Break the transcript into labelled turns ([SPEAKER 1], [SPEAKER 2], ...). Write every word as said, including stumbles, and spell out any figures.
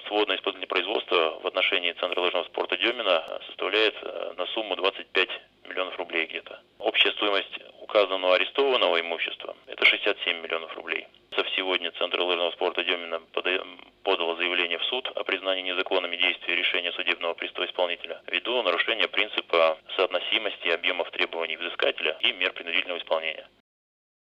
[SPEAKER 1] сводное исполнительное производство в отношении Центра лыжного спорта Демина составляет на сумму двадцать пять миллионов рублей где-то. Общая стоимость указанного арестованного имущества – это шестьдесят семь миллионов рублей. Сегодня Центр лыжного спорта Демина подал заявление в суд о признании незаконными действий решения судебного пристава исполнителя ввиду нарушения принципа соотносимости объемов требований взыскателя и мер принудительного исполнения.